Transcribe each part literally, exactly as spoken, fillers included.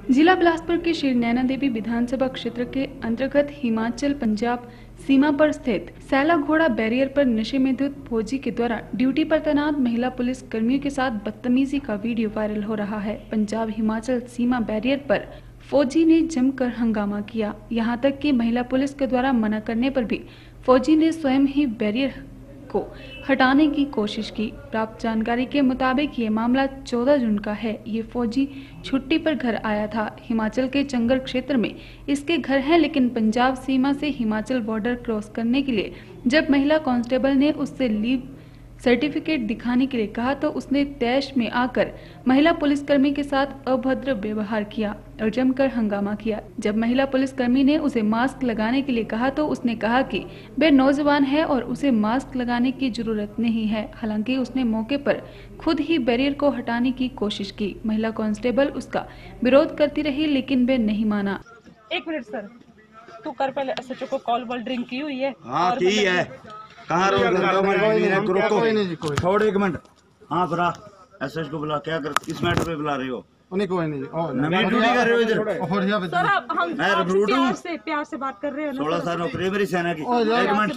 जिला बिलासपुर के श्री नैना देवी विधानसभा क्षेत्र के अंतर्गत हिमाचल पंजाब सीमा पर स्थित सैला घोड़ा बैरियर पर नशे में धुत फौजी के द्वारा ड्यूटी पर तैनात महिला पुलिस कर्मियों के साथ बदतमीजी का वीडियो वायरल हो रहा है। पंजाब हिमाचल सीमा बैरियर पर फौजी ने जमकर हंगामा किया, यहां तक कि महिला पुलिस के द्वारा मना करने पर भी फौजी ने स्वयं ही बैरियर को हटाने की कोशिश की। प्राप्त जानकारी के मुताबिक ये मामला चौदह जून का है। ये फौजी छुट्टी पर घर आया था। हिमाचल के चंगर क्षेत्र में इसके घर हैं, लेकिन पंजाब सीमा से हिमाचल बॉर्डर क्रॉस करने के लिए जब महिला कांस्टेबल ने उससे लीव सर्टिफिकेट दिखाने के लिए कहा तो उसने तैश में आकर महिला पुलिसकर्मी के साथ अभद्र व्यवहार किया और जमकर हंगामा किया। जब महिला पुलिसकर्मी ने उसे मास्क लगाने के लिए कहा तो उसने कहा कि वह नौजवान है और उसे मास्क लगाने की जरूरत नहीं है। हालांकि उसने मौके पर खुद ही बैरियर को हटाने की कोशिश की। महिला कांस्टेबल उसका विरोध करती रही, लेकिन वह नहीं माना। एक मिनट सर, तू कर पहले एसएचओ को कॉल वॉल ड्रिंक की हुई है? हाँ की है। कहाँ रोक रुको छोड़ एक मिनट। हाँ बुरा एसएच को बुला, क्या कर किस मैटर पे बुला रहे हो? उन्हीं कोई नहीं नवी ड्यूटी कर रहे हो इधर? सर आप हम मैं रिक्रूट हूँ, प्यार से प्यार से बात कर रहे हैं ना। सोलह साल नौकरी है मेरी सेना की। एक मिनट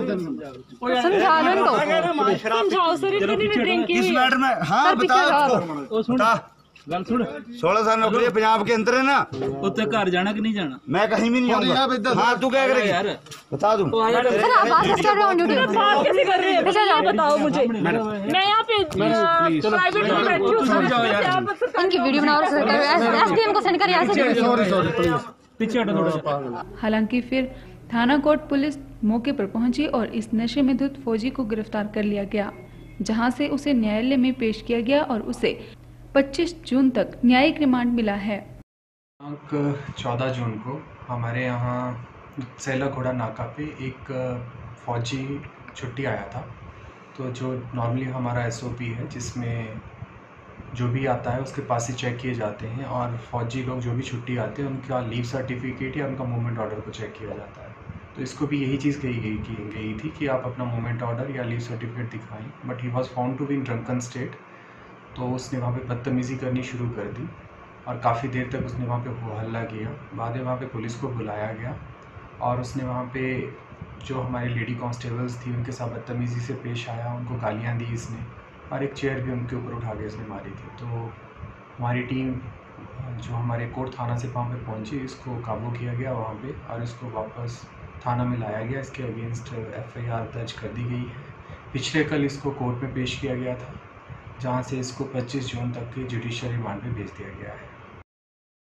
समझाओ सर, इतनी ड्रिंक की किस हुई मैटर में? हाँ बता बता। गल सुन, सोलह साल नौकरी है पंजाब के अंदर है ना? उत्ते घर जाना कि नहीं जाना? मैं कहीं भी नहीं जाऊंगा। हाँ तू क्या करेगी यार बता दूं। सर आप बात कैसे कर रहे हो? ड्यूटी बात कैसे कर रहे हैं ये बताओ मुझे। मैं यहाँ पे प्राइवेट में बैठी हूँ। समझाओ यार, उनकी वीडियो बनाओ और एसडीएम को सेंड कर यहाँ से। सॉरी सॉरी प्लीज पीछे हटो थोड़ा। हालांकि फिर थाना कोट पुलिस मौके पर पहुंची और इस नशे में धुत फौजी को गिरफ्तार कर लिया गया, जहां से उसे न्यायालय में पेश किया गया और उसे पच्चीस जून तक न्यायिक रिमांड मिला है। चौदह जून को हमारे यहाँ सैला घोड़ा नाका पे एक फौजी छुट्टी आया था। तो जो नॉर्मली हमारा एसओपी है जिसमें जो भी आता है उसके पास ही चेक किए जाते हैं और फौजी लोग जो भी छुट्टी आते हैं उनका लीव सर्टिफिकेट या उनका मूवमेंट ऑर्डर को चेक किया जाता है। तो इसको भी यही चीज़ कही गई की गई थी कि आप अपना मूवमेंट ऑर्डर या लीव सर्टिफिकेट दिखाएं, but he was found to be in drunken state. तो उसने वहाँ पे बदतमीज़ी करनी शुरू कर दी और काफ़ी देर तक उसने वहाँ पे हो हल्ला किया। बाद में वहाँ पे पुलिस को बुलाया गया और उसने वहाँ पे जो हमारी लेडी कांस्टेबल्स थी उनके साथ बदतमीज़ी से पेश आया, उनको गालियाँ दी इसने और एक चेयर भी उनके ऊपर उठा के इसने मारी थी। तो हमारी टीम जो हमारे कोर्ट थाना से वहाँ पे पहुँची, इसको काबू किया गया वहाँ पे और इसको वापस थाना में लाया गया। इसके अगेंस्ट एफ आई आर दर्ज कर दी गई है। पिछले कल इसको कोर्ट में पेश किया गया था, जहाँ से इसको पच्चीस जून तक के जुडिशियल रिमांड पे भेज दिया गया है।